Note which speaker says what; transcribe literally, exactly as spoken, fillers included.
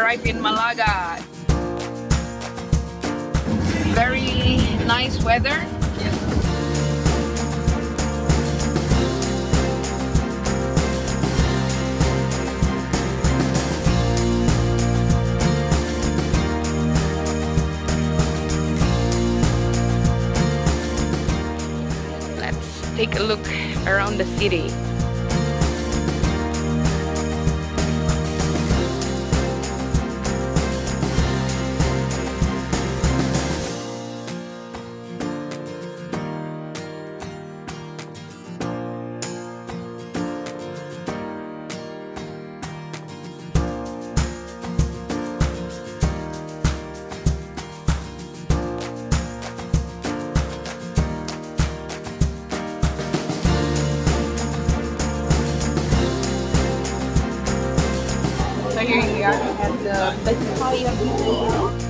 Speaker 1: arrived in Malaga. Very nice weather. Let's take a look around the city. So here we are at the Letitia.